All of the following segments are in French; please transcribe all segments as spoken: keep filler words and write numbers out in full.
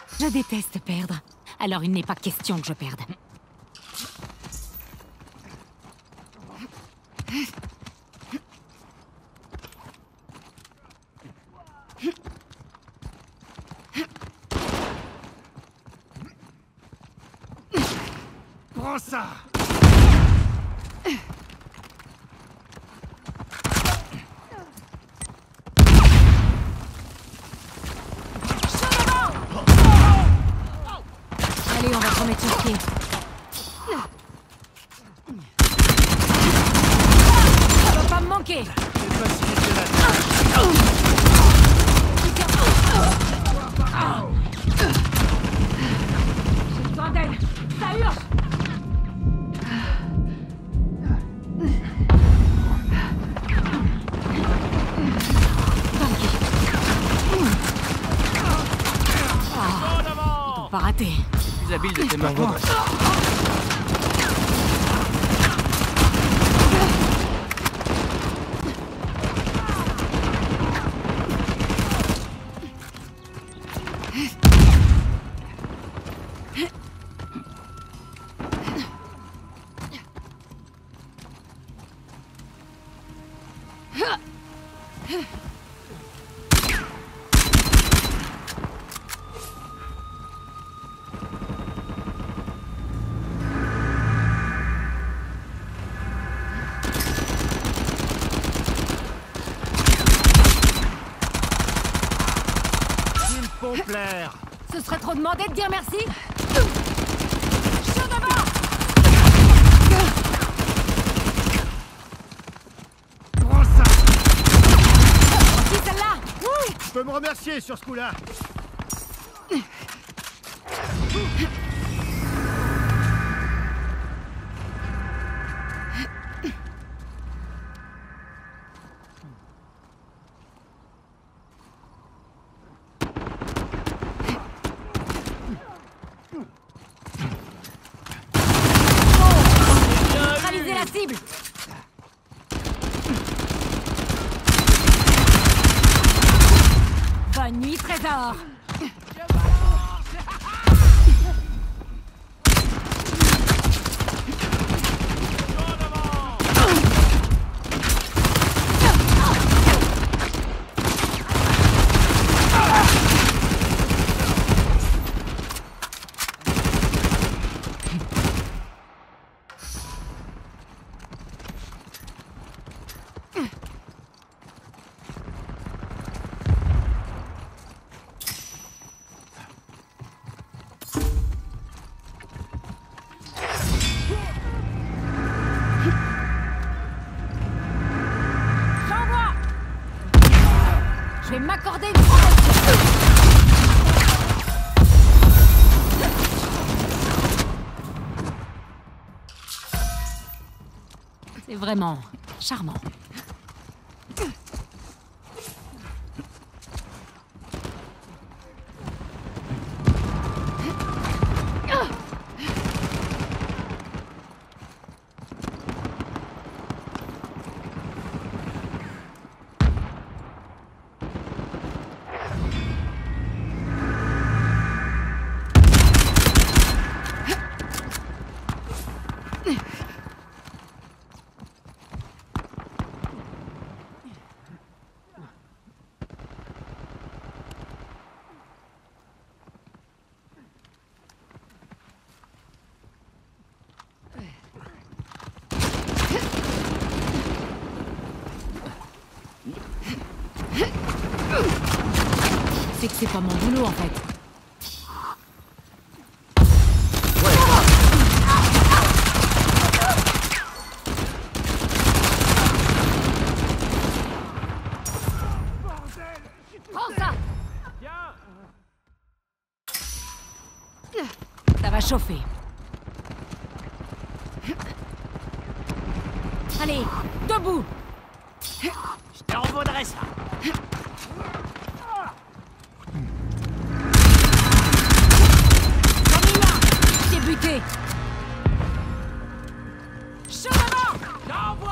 Je déteste perdre. Alors il n'est pas question que je perde. Prends ça! Allez, on va te remettre sur pied. Ça va pas me manquer. C'est facilité la J'ai besoin d'aide. Ça urge. Oh, pas raté. plus habile de tes morceaux. Plaire. Ce serait trop demandé de dire merci. Chaud devant. Prends ça. Qui celle-là? Tu peux me remercier sur ce coup-là. Neutraliser la cible. Bonne nuit, trésor. Je vais m'accorder une promotion. C'est vraiment charmant. C'est que c'est pas mon boulot en fait. Prends ça. Ça va chauffer. Allez, debout. Je te revaudrai ça. Buté. Chaud devant. J'envoie.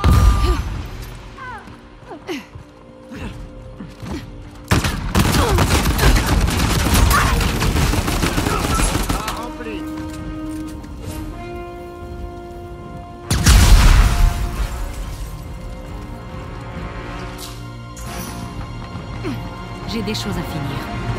J'ai des choses à finir.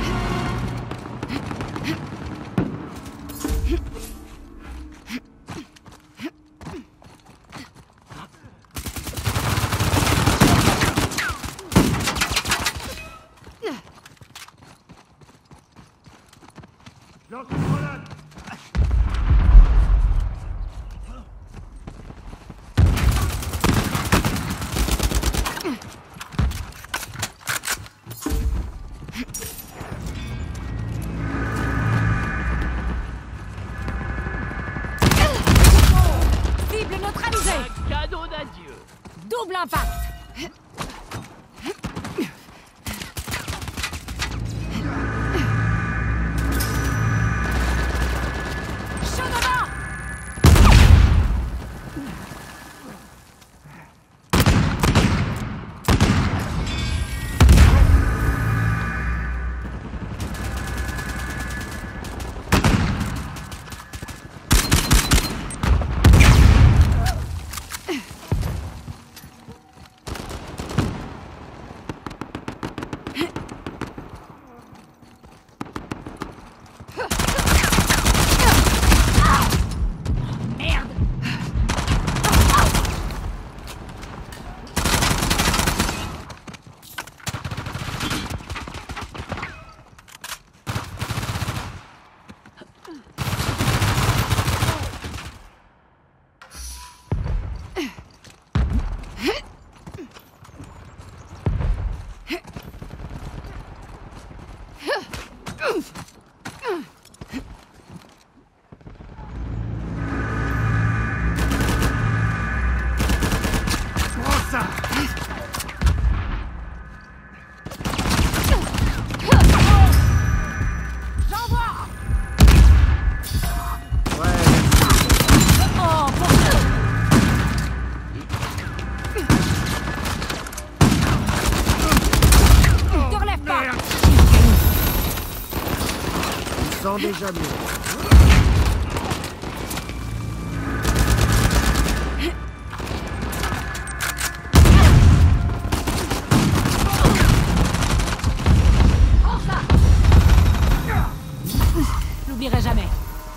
Lance une grenade. Cible neutralisée. Un cadeau d'adieu. Double impact. Chaud devant. Prends ça. J'envoie. Ouais. Oh, bon. Te relève pas. Merde. Il sent déjà mieux. J'oublierai jamais.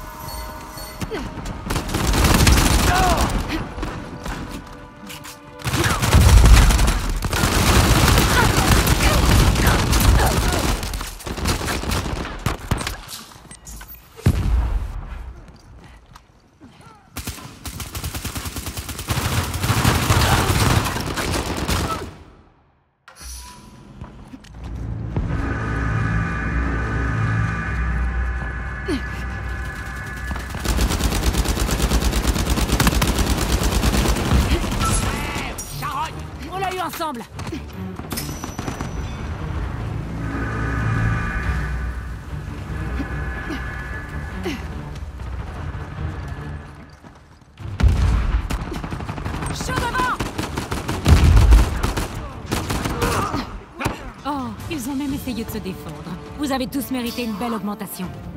On l'a eu ensemble. Chaud devant. Oh, ils ont même essayé de se défendre. Vous avez tous mérité une belle augmentation.